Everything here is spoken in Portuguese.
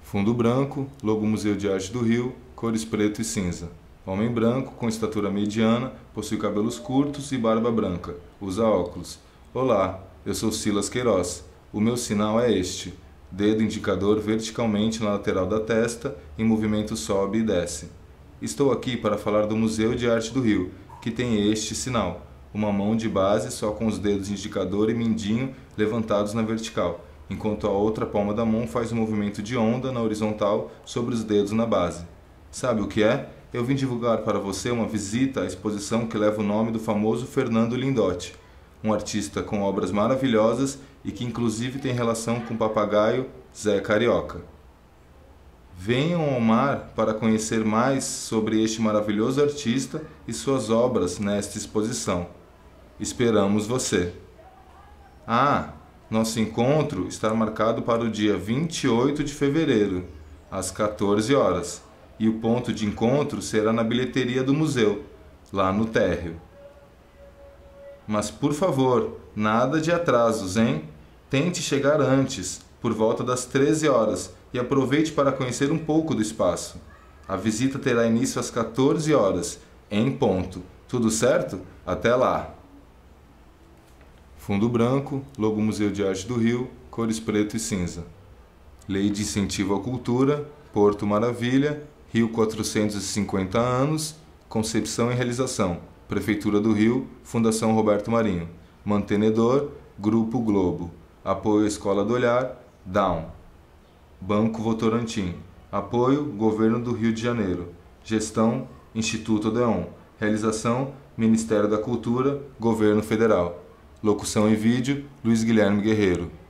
Fundo branco, logo Museu de Arte do Rio, cores preto e cinza. Homem branco, com estatura mediana, possui cabelos curtos e barba branca. Usa óculos. Olá, eu sou Silas Queiroz. O meu sinal é este. Dedo indicador verticalmente na lateral da testa, em movimento sobe e desce. Estou aqui para falar do Museu de Arte do Rio, que tem este sinal. Uma mão de base só com os dedos indicador e mindinho levantados na vertical, enquanto a outra palma da mão faz um movimento de onda na horizontal sobre os dedos na base. Sabe o que é? Eu vim divulgar para você uma visita à exposição que leva o nome do famoso Fernando Lindotti, um artista com obras maravilhosas e que inclusive tem relação com o papagaio Zé Carioca. Venham ao mar para conhecer mais sobre este maravilhoso artista e suas obras nesta exposição. Esperamos você! Nosso encontro está marcado para o dia 28 de fevereiro, às 14 horas, e o ponto de encontro será na bilheteria do museu, lá no térreo. Mas, por favor, nada de atrasos, hein? Tente chegar antes, por volta das 13 horas, e aproveite para conhecer um pouco do espaço. A visita terá início às 14 horas, em ponto. Tudo certo? Até lá! Fundo branco, logo Museu de Arte do Rio, cores preto e cinza. Lei de Incentivo à Cultura, Porto Maravilha, Rio 450 anos, concepção e realização. Prefeitura do Rio, Fundação Roberto Marinho. Mantenedor, Grupo Globo. Apoio Escola do Olhar, Down. Banco Votorantim. Apoio, Governo do Rio de Janeiro. Gestão, Instituto Odeon. Realização, Ministério da Cultura, Governo Federal. Locução e vídeo, Luiz Guilherme Guerreiro.